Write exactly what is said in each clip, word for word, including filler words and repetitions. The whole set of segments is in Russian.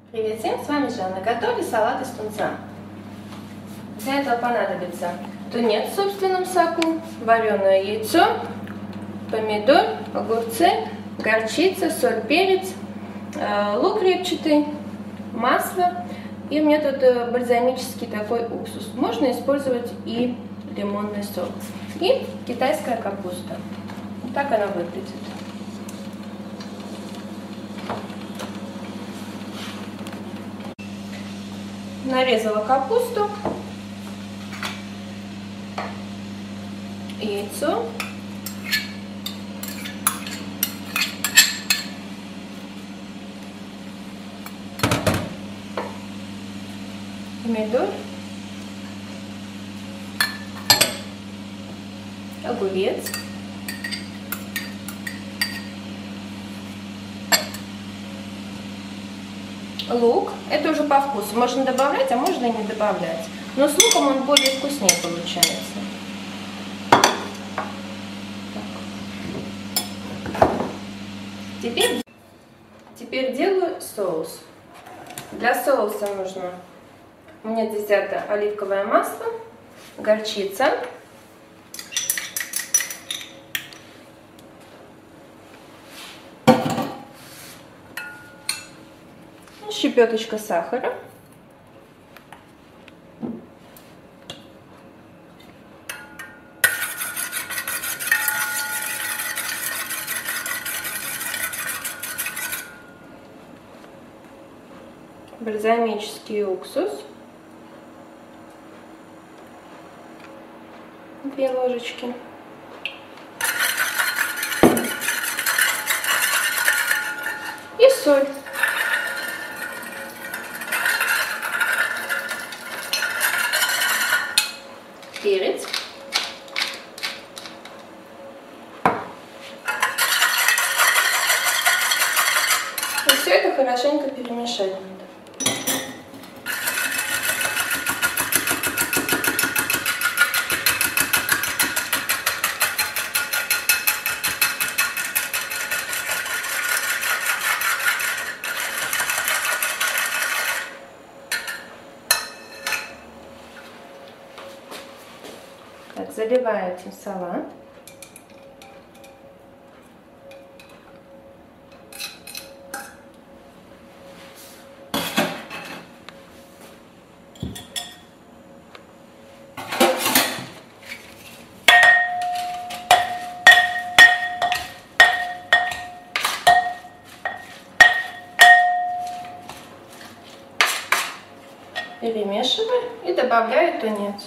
Привет всем, с вами Жанна. Готовлю салат из тунца. Для этого понадобится тунец в собственном соку, вареное яйцо, помидор, огурцы, горчица, соль, перец, лук репчатый, масло. И у меня тут бальзамический такой уксус. Можно использовать и лимонный сок. И китайская капуста. Вот так она выглядит. Нарезала капусту, яйцо, помидор, огурец, лук. Это уже по вкусу. Можно добавлять, а можно и не добавлять. Но с луком он более вкуснее получается. Так. Теперь, теперь делаю соус. Для соуса нужно, у меня здесь взято оливковое масло, горчица, щепеточка сахара, бальзамический уксус, две ложечки, и соль. Перец, и все это хорошенько перемешать надо. Так, заливаю этим салат. Перемешиваю и добавляю тунец.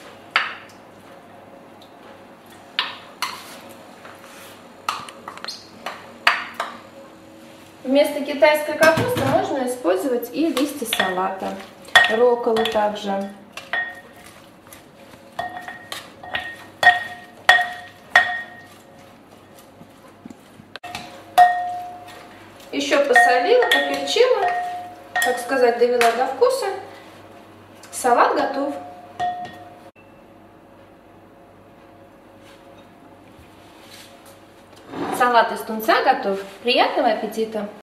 Вместо китайской капусты можно использовать и листья салата, рукколу также. Еще посолила, поперчила, так сказать, довела до вкуса. Салат готов. Салат из тунца готов. Приятного аппетита!